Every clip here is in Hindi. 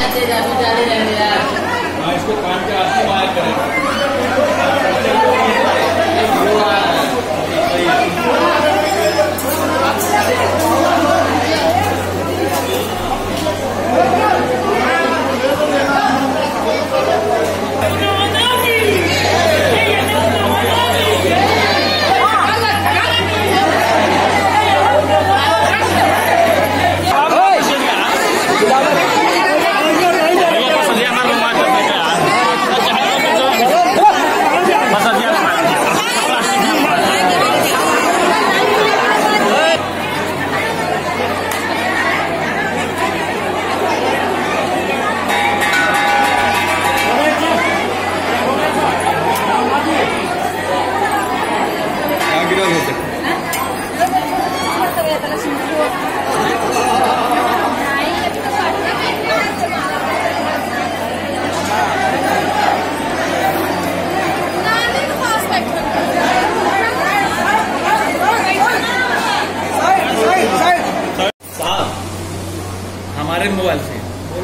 इसको कान के आगे मार करें। हमारे मोबाइल से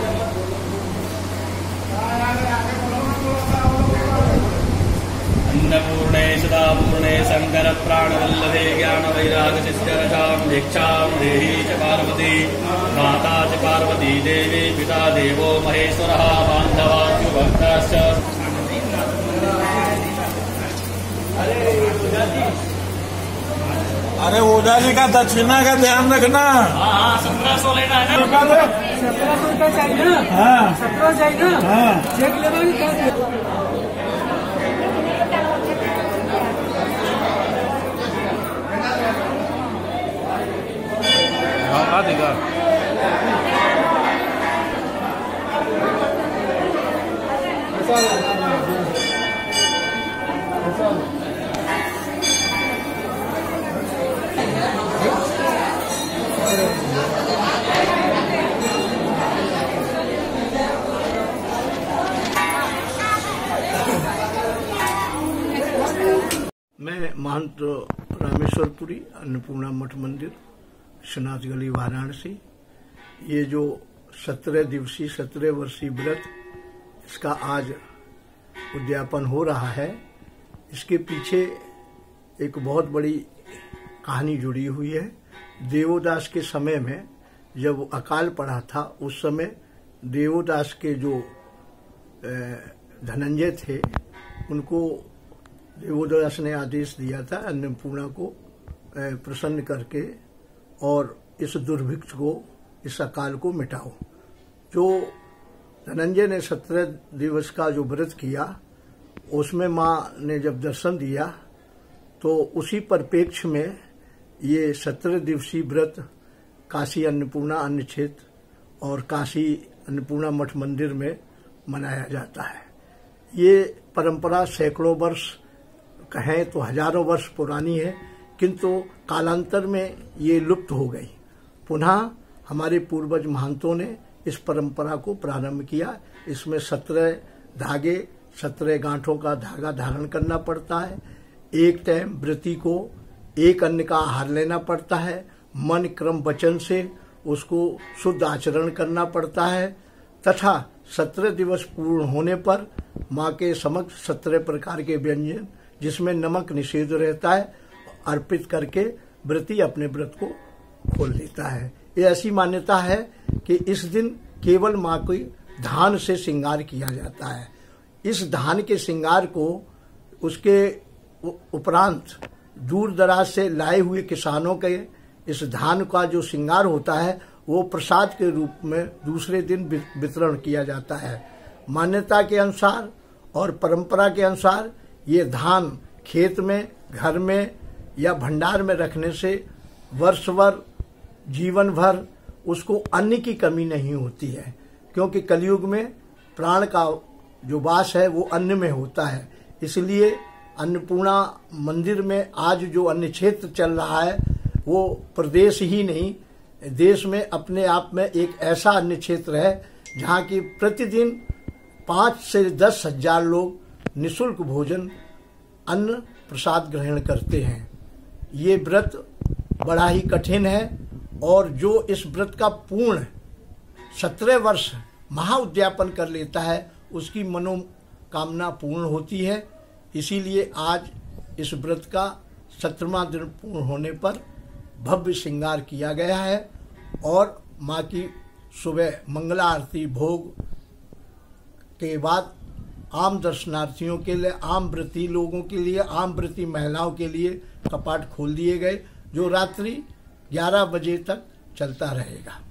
अन्नपूर्णे सदापूर्णे शंकर प्राणवल्लभे ज्ञान वैराग शिष्यरसाम दीक्षाम देहि च पार्वती माता च पार्वती देवी पिता देवो महेश्वरः बान्धवान् भक्ताश्च। अरे ओझा जी का दक्षिणा का ध्यान रखना। हाँ 1700 लेना है ना। 1700 चाहिए ना। हाँ 17 चाहिए ना। हाँ चेक लेना हाँ देगा। मैं महंत रामेश्वरपुरी अन्नपूर्णा मठ मंदिर शनाथ गली वाराणसी। ये जो 17 दिवसीय 17 वर्षीय व्रत इसका आज उद्यापन हो रहा है, इसके पीछे एक बहुत बड़ी कहानी जुड़ी हुई है। देवोदास के समय में जब अकाल पड़ा था, उस समय देवोदास के जो धनंजय थे, उनको देवोदास ने आदेश दिया था अन्नपूर्णा को प्रसन्न करके और इस दुर्भिक्ष को, इस अकाल को मिटाओ। जो धनंजय ने 17 दिवस का जो व्रत किया, उसमें माँ ने जब दर्शन दिया तो उसी परिप्रेक्ष्य में ये 17 दिवसीय व्रत काशी अन्नपूर्णा अन्न क्षेत्र और काशी अन्नपूर्णा मठ मंदिर में मनाया जाता है। ये परंपरा सैकड़ों वर्ष कहें तो हजारों वर्ष पुरानी है, किंतु कालांतर में ये लुप्त हो गई। पुनः हमारे पूर्वज महंतों ने इस परंपरा को प्रारंभ किया। इसमें 17 धागे, 17 गांठों का धागा धारण करना पड़ता है। एक टाइम व्रती को एक अन्न का आहार लेना पड़ता है। मन क्रम वचन से उसको शुद्ध आचरण करना पड़ता है तथा 17 दिवस पूर्ण होने पर माँ के समक्ष 17 प्रकार के व्यंजन, जिसमें नमक निषेध रहता है, अर्पित करके व्रती अपने व्रत को खोल लेता है। ये ऐसी मान्यता है कि इस दिन केवल माँ को धान से श्रृंगार किया जाता है। इस धान के श्रृंगार को उसके उपरांत दूर दराज से लाए हुए किसानों के इस धान का जो श्रृंगार होता है, वो प्रसाद के रूप में दूसरे दिन वितरण किया जाता है। मान्यता के अनुसार और परंपरा के अनुसार ये धान खेत में, घर में या भंडार में रखने से वर्ष भर, जीवन भर उसको अन्न की कमी नहीं होती है, क्योंकि कलयुग में प्राण का जो वास है वो अन्न में होता है। इसलिए अन्नपूर्णा मंदिर में आज जो अन्न क्षेत्र चल रहा है, वो प्रदेश ही नहीं देश में अपने आप में एक ऐसा अन्न क्षेत्र है जहाँ की प्रतिदिन 5 से 10 हजार लोग निःशुल्क भोजन, अन्न प्रसाद ग्रहण करते हैं। ये व्रत बड़ा ही कठिन है और जो इस व्रत का पूर्ण 17 वर्ष महाउद्यापन कर लेता है उसकी मनोकामना पूर्ण होती है। इसीलिए आज इस व्रत का 17वां दिन पूर्ण होने पर भव्य श्रृंगार किया गया है और माँ की सुबह मंगला आरती भोग के बाद आम दर्शनार्थियों के लिए, आम व्रती लोगों के लिए, आम व्रती महिलाओं के लिए कपाट खोल दिए गए, जो रात्रि 11 बजे तक चलता रहेगा।